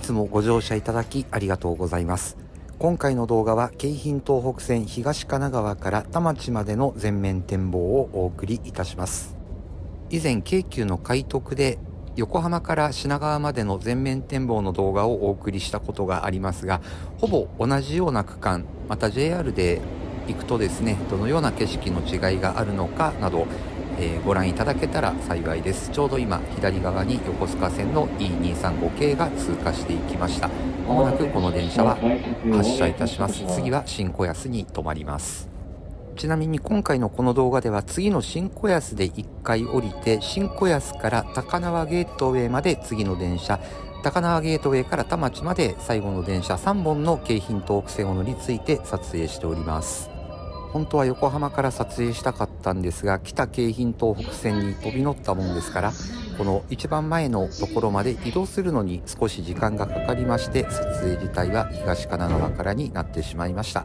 つもご乗車いただきありがとうございます。今回の動画は京浜東北線東神奈川から田町までの全面展望をお送りいたします。以前京急の快特で横浜から品川までの全面展望の動画をお送りしたことがありますが、ほぼ同じような区間、また JR で行くとですね、どのような景色の違いがあるのかなど、ご覧いただけたら幸いです。ちょうど今左側に横須賀線の E235 系が通過していきました。まもなくこの電車は発車いたします。次は新小安に停まります。ちなみに今回のこの動画では次の新小安で1回降りて、新小安から高輪ゲートウェイまで次の電車、高輪ゲートウェイから田町まで最後の電車3本の京浜東北線を乗り継いで撮影しております。本当は横浜から撮影したかったんですが、北京浜東北線に飛び乗ったもんですから、この一番前のところまで移動するのに少し時間がかかりまして、撮影自体は東神奈川からになってしまいました。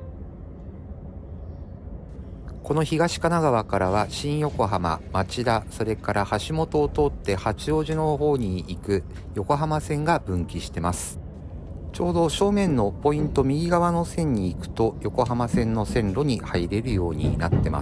この東神奈川からは新横浜、町田、それから橋本を通って八王子の方に行く横浜線が分岐してます。ちょうど正面のポイント右側の線に行くと横浜線の線路に入れるようになってます。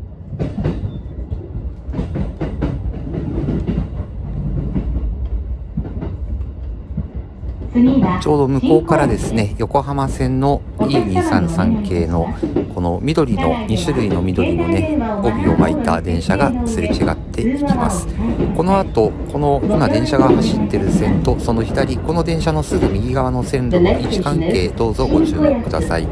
ちょうど向こうからですね、横浜線の E233 系のこの緑の2種類の緑のね帯を巻いた電車がすれ違っていきます。この後この今電車が走ってる線とその左、この電車のすぐ右側の線路の位置関係、どうぞご注目ください。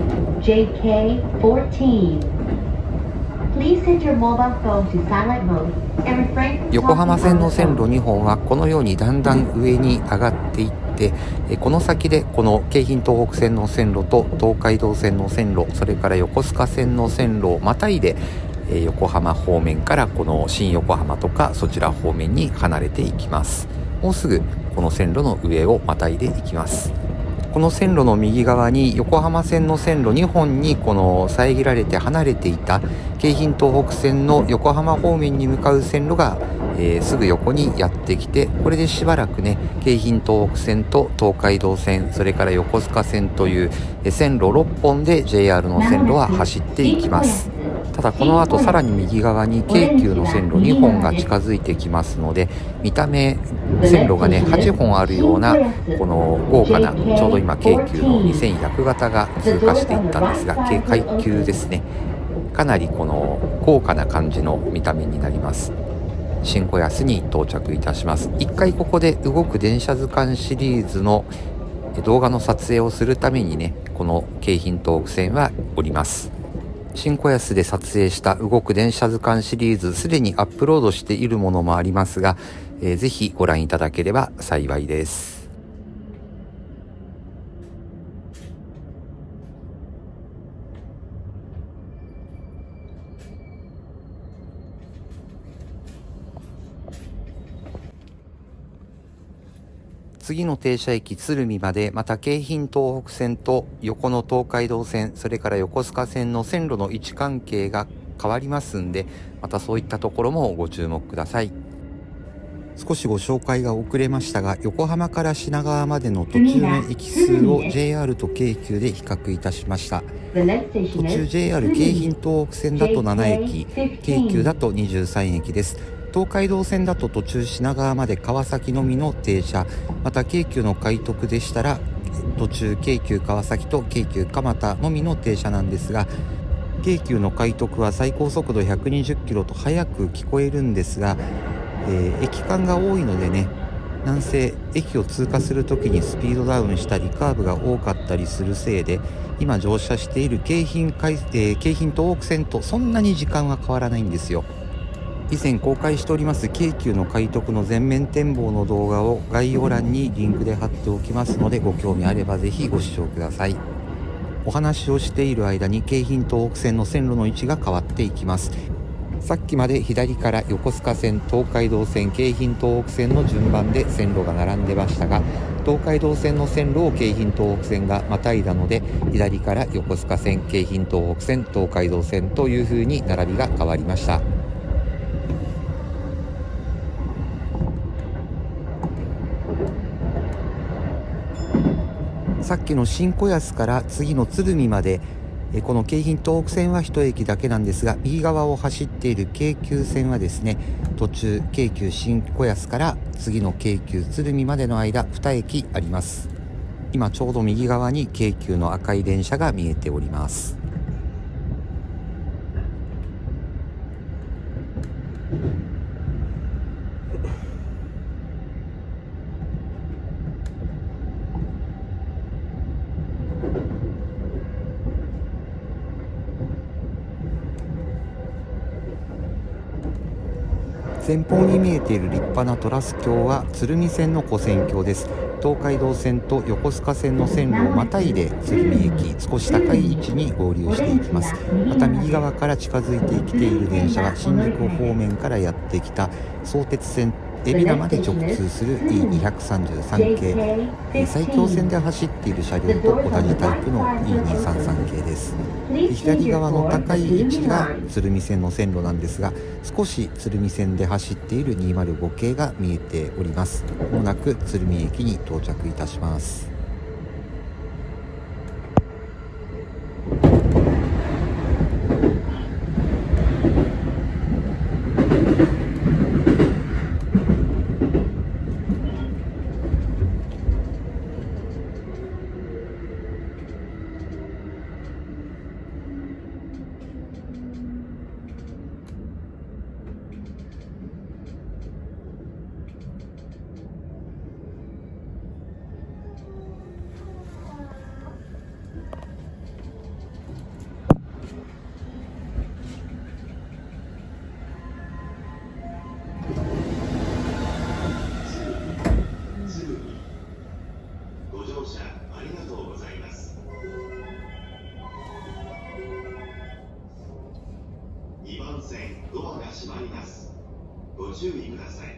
横浜線の線路2本はこのようにだんだん上に上がっていって、この先でこの京浜東北線の線路と東海道線の線路、それから横須賀線の線路をまたいで、横浜方面からこの新横浜とかそちら方面に離れていきます。もうすぐこの線路の上をまたいでいきます。この線路の右側に横浜線の線路2本にこの遮られて離れていた京浜東北線の横浜方面に向かう線路が、すぐ横にやってきて、これでしばらくね京浜東北線と東海道線、それから横須賀線という線路6本で JR の線路は走っていきます。ただこの後さらに右側に京急の線路2本が近づいてきますので、見た目線路がね8本あるようなこの豪華な、ちょうど今京急の2100型が通過していったんですが、階級ですね、かなりこの豪華な感じの見た目になります。新小安に到着いたします。一回ここで動く電車図鑑シリーズの動画の撮影をするためにね、この京浜東北線は降ります。新小安で撮影した動く電車図鑑シリーズ、すでにアップロードしているものもありますが、ぜひご覧いただければ幸いです。次の停車駅鶴見までまた京浜東北線と横の東海道線、それから横須賀線の線路の位置関係が変わりますんで、またそういったところもご注目ください。少しご紹介が遅れましたが、横浜から品川までの途中の駅数を JR と京急で比較いたしました。途中 JR 京浜東北線だと7駅、京急だと23駅です。東海道線だと途中品川まで川崎のみの停車、また京急の快特でしたら途中京急川崎と京急蒲田のみの停車なんですが、京急の快特は最高速度120キロと速く聞こえるんですが、駅間が多いのでね、なんせ駅を通過するときにスピードダウンしたりカーブが多かったりするせいで、今乗車している京浜東北線とそんなに時間は変わらないんですよ。以前公開しております京急の快特の全面展望の動画を概要欄にリンクで貼っておきますので、ご興味あればぜひご視聴ください。お話をしている間に京浜東北線の線路の位置が変わっていきます。さっきまで左から横須賀線、東海道線、京浜東北線の順番で線路が並んでましたが、東海道線の線路を京浜東北線がまたいだので、左から横須賀線、京浜東北線、東海道線という風に並びが変わりました。 さっきの新子安から次の鶴見までこの京浜東北線は1駅だけなんですが、右側を走っている京急線はですね、途中京急新子安から次の京急鶴見までの間2駅あります。今ちょうど右側に京急の赤い電車が見えております。前方に見えている立派なトラス橋は鶴見線の古線橋です。東海道線と横須賀線の線路をまたいで鶴見駅、少し高い位置に合流していきます。また右側から近づいてきている電車は新宿方面からやってきた相鉄線海老名まで直通する E233 系、埼京線で走っている車両と同じタイプの E233 系です。左側の高い位置が鶴見線の線路なんですが、少し鶴見線で走っている205系が見えております。まもなく鶴見駅に到着いたします。 ご注意ください。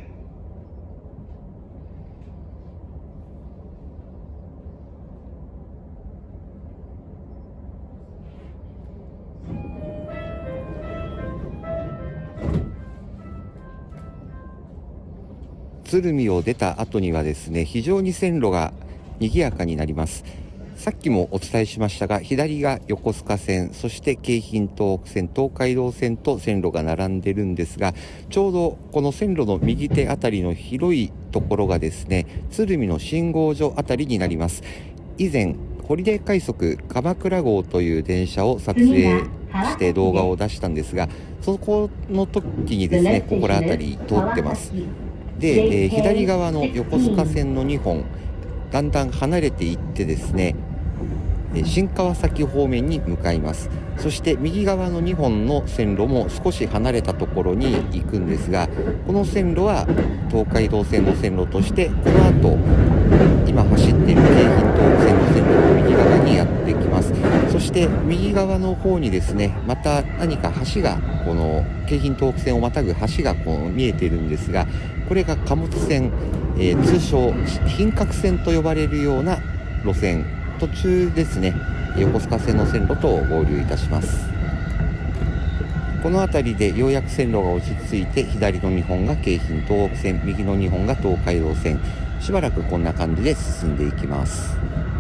鶴見を出た後にはですね、非常に線路が賑やかになります。さっきもお伝えしましたが、左が横須賀線、そして京浜東北線、東海道線と線路が並んでるんですが、ちょうどこの線路の右手あたりの広いところがですね、鶴見の信号所あたりになります。以前ホリデー快速鎌倉号という電車を撮影して動画を出したんですが、そこの時にですね、ここら辺り通ってます。で、左側の横須賀線の2本だんだん離れていってですね、新川崎方面に向かいます。そして右側の2本の線路も少し離れたところに行くんですが、この線路は東海道線の線路として、この後今走っている京浜東北線の線路の右側にやってきます。そして右側の方にですね、また何か橋が、この京浜東北線をまたぐ橋がこう見えているんですが、これが貨物線、通称品格線と呼ばれるような路線、途中ですね、横須賀線の線路と合流いたします。この辺りでようやく線路が落ち着いて、左の2本が京浜東北線、右の2本が東海道線、しばらくこんな感じで進んでいきます。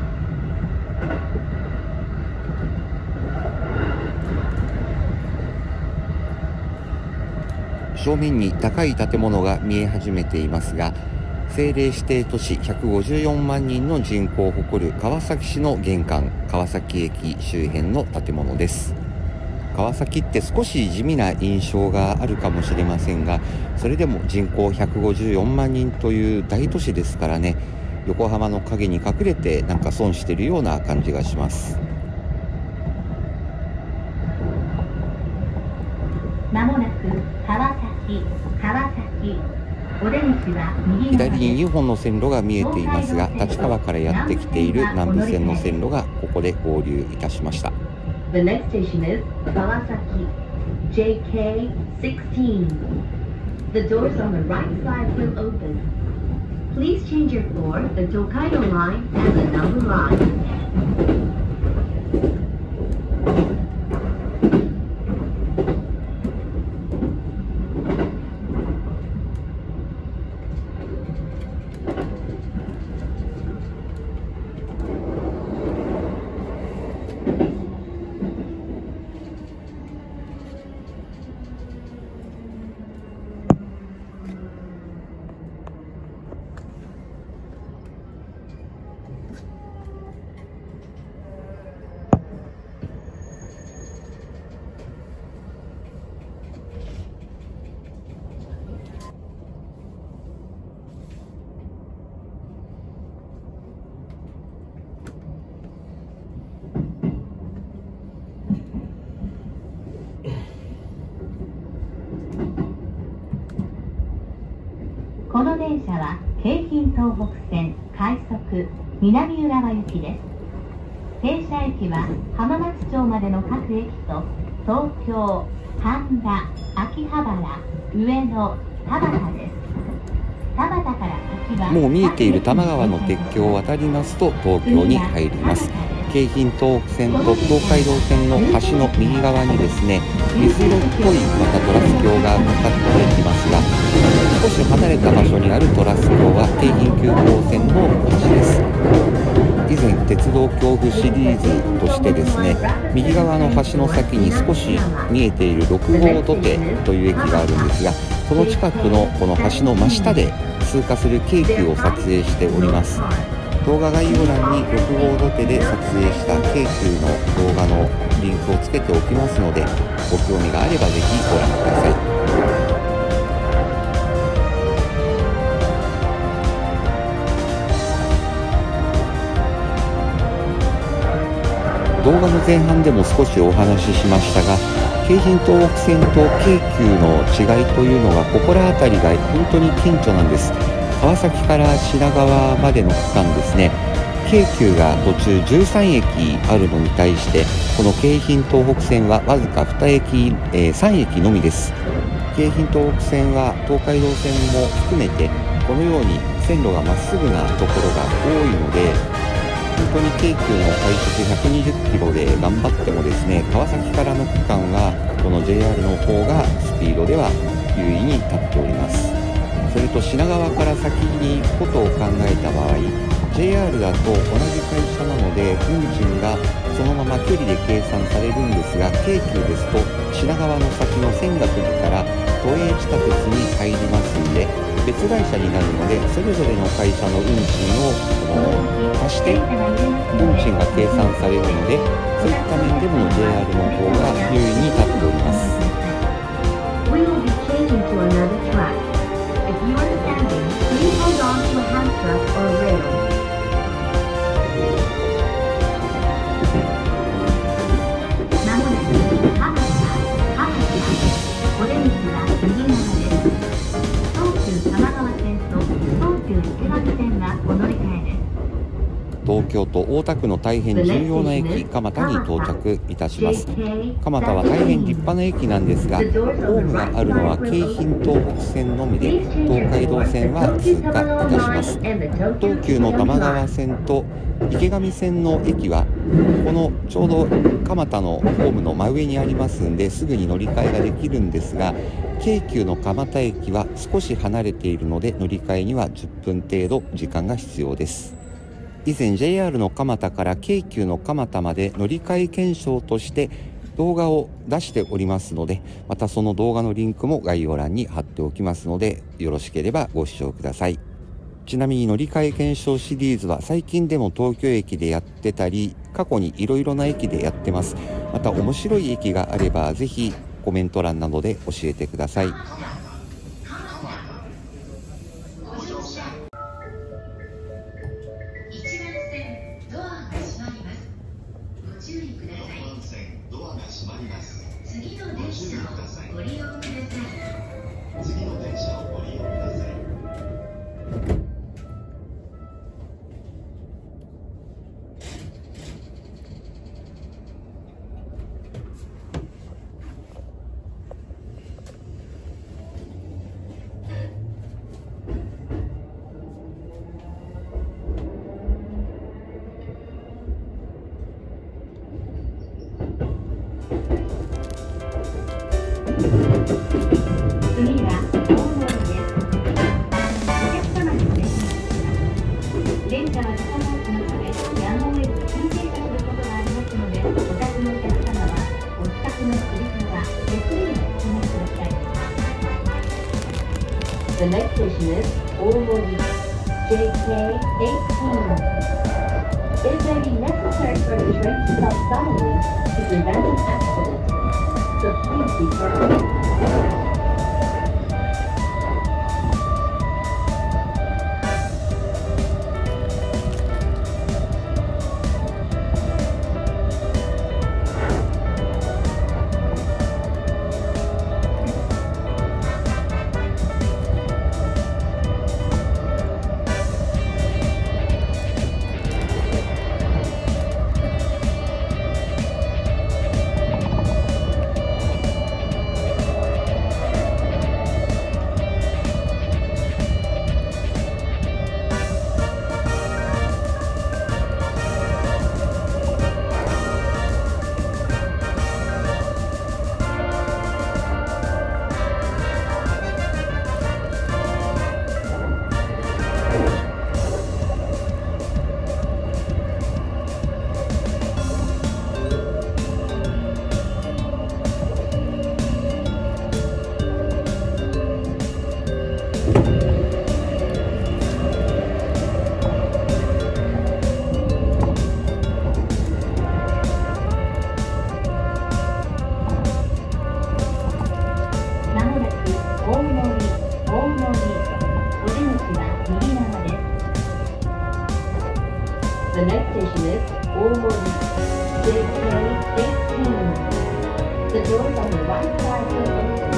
正面に高い建物が見え始めていますが、政令指定都市154万人の人口を誇る川崎市の玄関、川崎駅周辺の建物です。川崎って少し地味な印象があるかもしれませんが、それでも人口154万人という大都市ですからね、横浜の影に隠れてなんか損しているような感じがします。 まもなく川崎左に2本の線路が見えていますが、立川からやってきている南武線の線路がここで合流いたしました。 The next station is Kawasaki JK16. The doors on the right side will open. Please change your floor, the Tokaido line and the number line. こ電車は京浜東北線快速南浦和行きです。停車駅は浜松町までの各駅と東京、神田、秋葉原、上野、田端です。田端から先はもう見えている多摩川の鉄橋を渡りますと東京に入ります。京浜東北線と東海道線の橋の右側にですね、水色っぽいまたトラス橋がかかってきますが、少し離れた場所にあるトラス橋は京浜急行線の橋です。以前鉄道恐怖シリーズとしてですね、右側の橋の先に少し見えている6号土手という駅があるんですが、その近くのこの橋の真下で通過する京急を撮影しております。動画概要欄に6号土手で撮影した京急の動画のリンクをつけておきますので、ご興味があればぜひご覧ください。動画の前半でも少しお話ししましたが、京浜東北線と京急の違いというのがここら辺りが本当に顕著なんです。川崎から品川までの区間ですね、京急が途中13駅あるのに対して、この京浜東北線はわずか3駅のみです。京浜東北線は東海道線も含めてこのように線路がまっすぐなところが多いので、本当に京急の快速120キロで頑張ってもですね、川崎からの区間はこの JR の方がスピードでは優位に立っております。それと品川から先に行くことを考えた場合、 JR だと同じ会社なので運賃がそのまま距離で計算されるんですが、京急ですと品川の先の千駄栗から都営地下鉄に入りますんで、別会社になるので、それぞれの会社の運賃を足して運賃が計算されるので、そういった面でも JR の方が優位に立っております。 We will be changing to another track. If you are standing, please hold on to a hand truck or rail. まもなく浜田、お出口は右側です。東急多摩川線と東急池上線がお乗り換えです。 東京都大田区の大変重要な駅、蒲田に到着いたします。蒲田は大変立派な駅なんですが、ホームがあるのは京浜東北線のみで、東海道線は通過いたします。東急の多摩川線と池上線の駅はこのちょうど蒲田のホームの真上にありますんで、すぐに乗り換えができるんですが、京急の蒲田駅は少し離れているので、乗り換えには10分程度時間が必要です。以前 JR の蒲田から京急の蒲田まで乗り換え検証として動画を出しておりますので、またその動画のリンクも概要欄に貼っておきますので、よろしければご視聴ください。ちなみに乗り換え検証シリーズは最近でも東京駅でやってたり、過去にいろいろな駅でやってます。また面白い駅があればぜひコメント欄などで教えてください。 次の電車をご利用ください。 次の電車をご利用ください。 次は大森です。お客様の電車電車は高回しのため、やむを得ず急停車することがありますので、お宅のお客様はお近くのつり革、手すりをお使いください。The next station is 大森 JK18. It may be necessary for the train to stop suddenly to prevent an accident, so please be careful. 大森 JK18. The doors on the right side will open.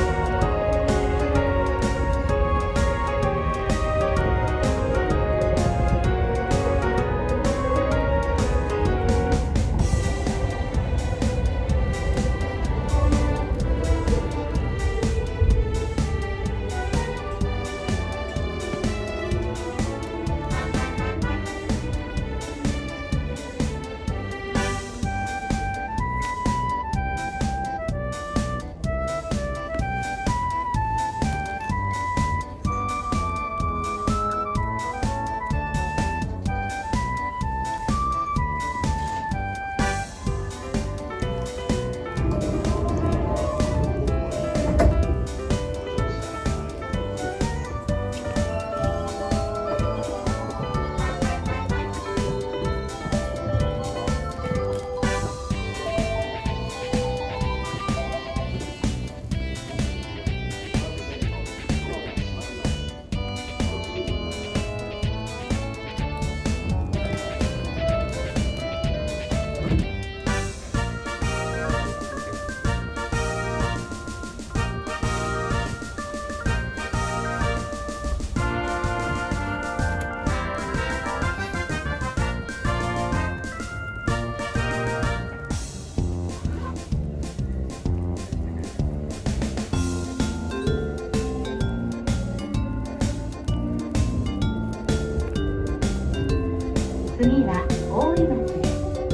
次は大井町です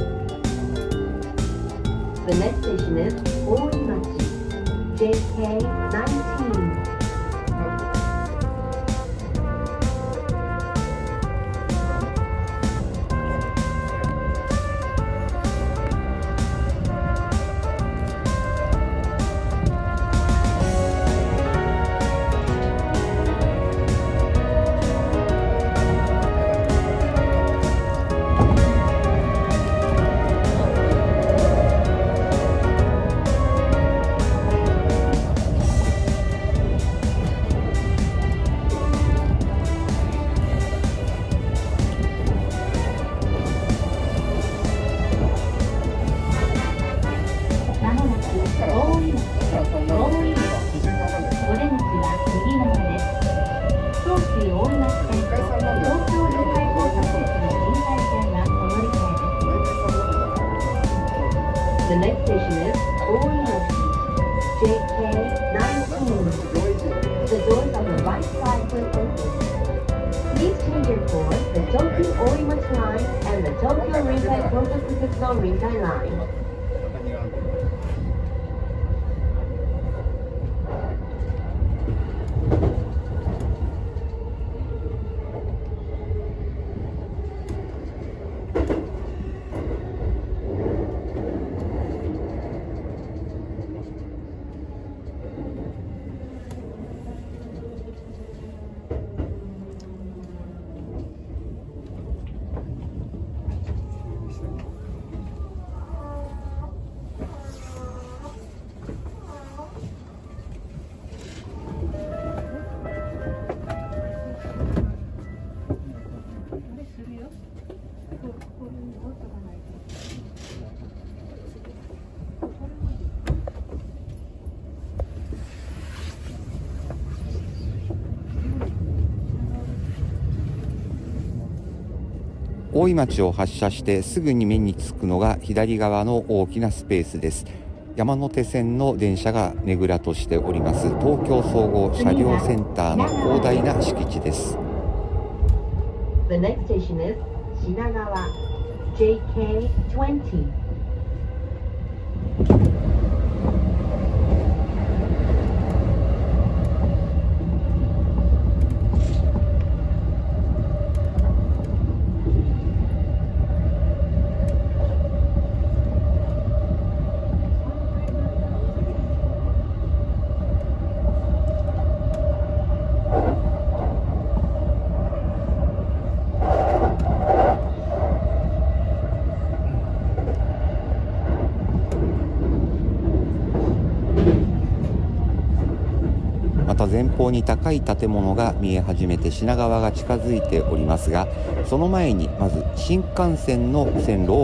。The next station is 大井町 JK19. The next station is Oimachi, JK19. The doors on the right side will open. Please change your course, the Tokyo Oimachi line and the Tokyo Rinkai Kotoku no Rinkai line. 大井町を発車してすぐに目につくのが左側の大きなスペースです。山手線の電車がねぐらとしております東京総合車両センターの広大な敷地です。 The next station is 品川 JK20. また前方に高い建物が見え始めて品川が近づいておりますが、その前にまず新幹線の線路を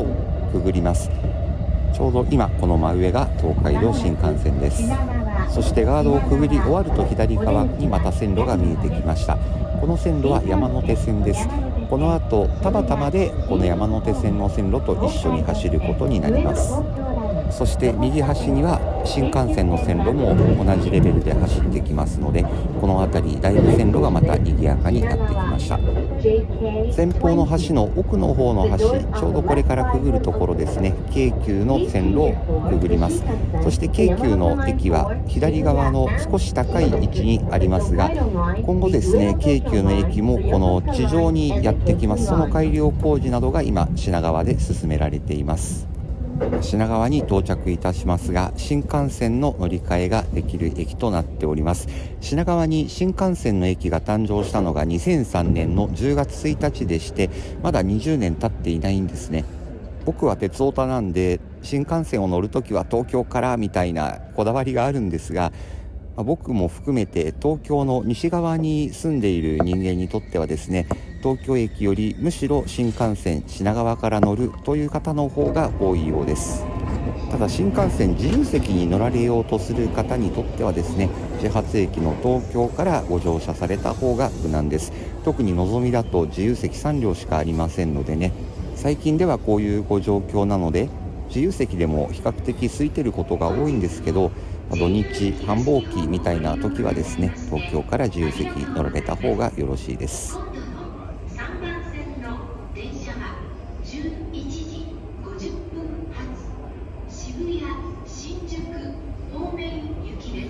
くぐります。ちょうど今この真上が東海道新幹線です。そしてガードをくぐり終わると左側にまた線路が見えてきました。この線路は山手線です。この後田端までこの山手線の線路と一緒に走ることになります。そして右端には新幹線の線路も同じレベルで走ってきますので、この辺りだいぶ線路がまた賑やかになってきました。前方の橋の奥の方の橋、ちょうどこれからくぐるところですね、京急の線路をくぐります。そして京急の駅は左側の少し高い位置にありますが、今後ですね、京急の駅もこの地上にやってきます。その改良工事などが今品川で進められています。品川に到着いたしますが、新幹線の乗り換えができる駅となっております。品川に新幹線の駅が誕生したのが2003年の10月1日でして、まだ20年経っていないんですね。僕は鉄オタなんで、新幹線を乗るときは東京からみたいなこだわりがあるんですが、僕も含めて東京の西側に住んでいる人間にとってはですね、東京駅よりむしろ新幹線品川から乗るという方の方が多いようです。ただ新幹線自由席に乗られようとする方にとってはですね、始発駅の東京からご乗車された方が無難です。特にのぞみだと自由席3両しかありませんのでね、最近ではこういうご状況なので自由席でも比較的空いてることが多いんですけど、土日繁忙期みたいな時はですね、東京から自由席乗られた方がよろしいです。 3番線の電車は11時50分発渋谷新宿方面行きです。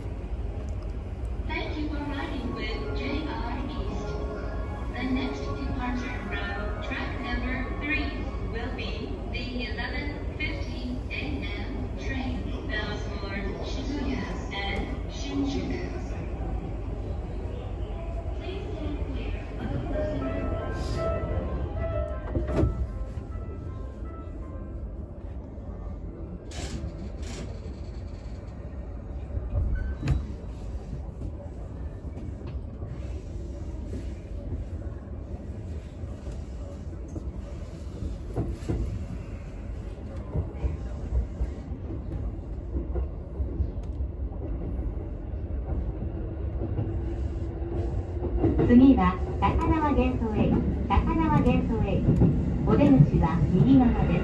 Thank you for riding with JR East. The next departure from track number 3 will be the 11:50 a.m. train bound for Shibuya and Shinjuku. Please stand clear of the closing doors. 次は高輪ゲートウェイ、高輪ゲートウェイ。お出口は右側です。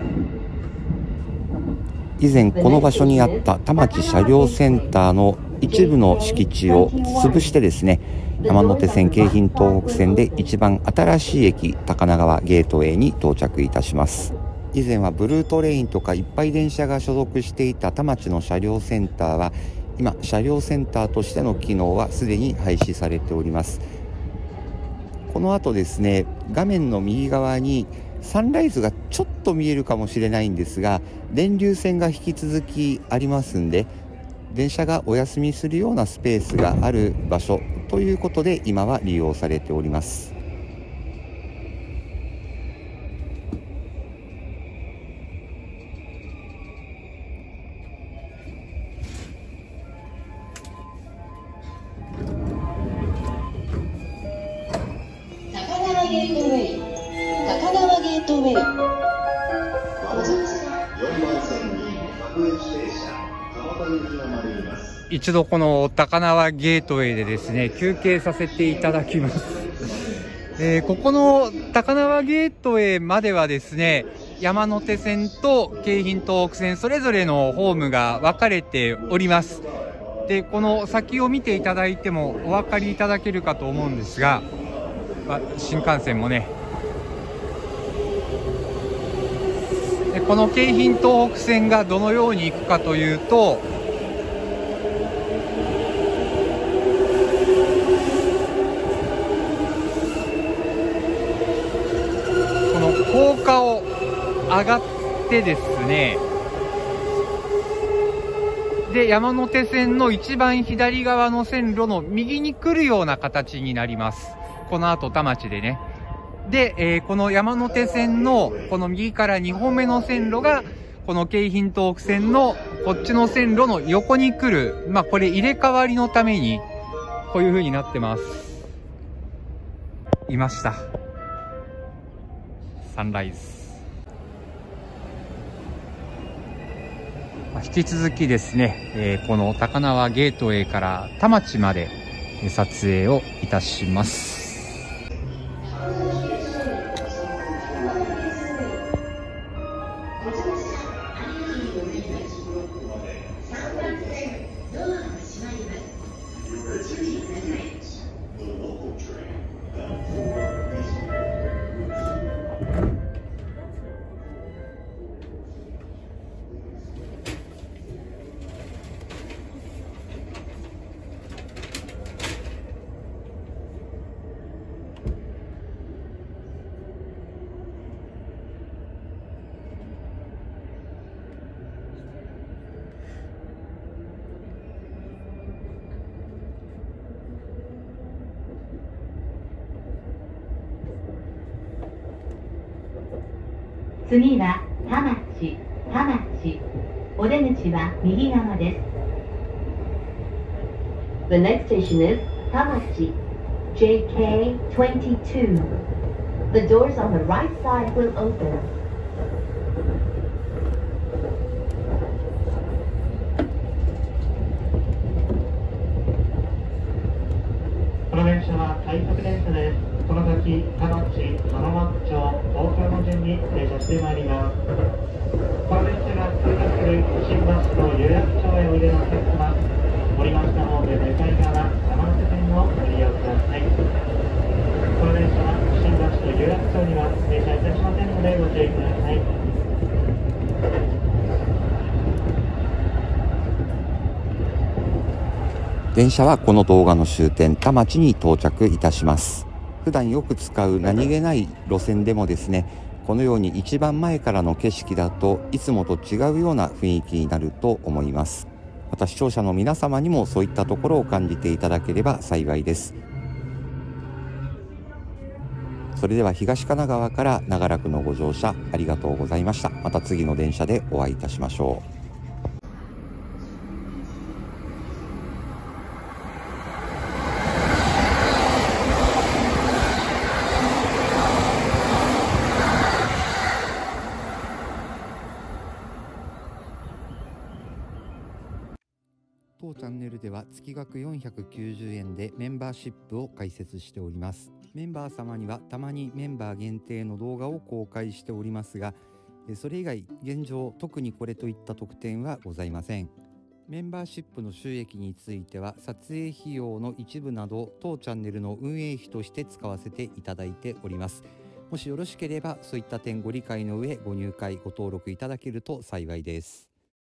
以前この場所にあった田町車両センターの一部の敷地を潰してですね、山手線京浜東北線で一番新しい駅高輪川ゲートウェイに到着いたします。以前はブルートレインとかいっぱい電車が所属していた田町の車両センターは今車両センターとしての機能はすでに廃止されております。この後ですね、画面の右側にサンライズがちょっと見えるかもしれないんですが、電流線が引き続きありますんで、電車がお休みするようなスペースがある場所ということで今は利用されております。 高輪ゲートウェイ、高輪ゲートウェイ。 まもなく4番線に各駅停車蒲田行きが参ります。 一度この高輪ゲートウェイでですね、休憩させていただきます。ここの高輪ゲートウェイまではですね、山手線と京浜東北線それぞれのホームが分かれております。で、この先を見ていただいてもお分かりいただけるかと思うんですが、新幹線もね、でこの京浜東北線がどのように行くかというと、この高架を上がってですね、で山手線の一番左側の線路の右に来るような形になります。この後田町でね。で、この山手線のこの右から2本目の線路がこの京浜東北線のこっちの線路の横に来る、これ入れ替わりのためにこういう風になってます。いました。サンライズ。 引き続きですね、この高輪ゲートウェイから田町まで撮影をいたします。 次は田町。お出口は右側です。The next station is Tamachi, JK22. The doors on the right side will open. この電車は快速電車です。この先、田町、浜松町、東京の順に停車してまいります。この電車が通過する新橋の有楽町へおいでのお客様、降りましたホーム向かい側、山手線をご利用ください。この電車は新橋と有楽町には停車いたしませんのでご注意ください。 電車はこの動画の終点田町に到着いたします。普段よく使う何気ない路線でもですね、このように一番前からの景色だといつもと違うような雰囲気になると思います。また視聴者の皆様にもそういったところを感じていただければ幸いです。それでは東神奈川から長らくのご乗車ありがとうございました。また次の電車でお会いいたしましょう。当チャンネルでは月額490円でメンバーシップを開設しております。メンバー様にはたまにメンバー限定の動画を公開しておりますが、それ以外現状特にこれといった特典はございません。メンバーシップの収益については撮影費用の一部など当チャンネルの運営費として使わせていただいております。もしよろしければそういった点ご理解の上ご入会ご登録いただけると幸いです。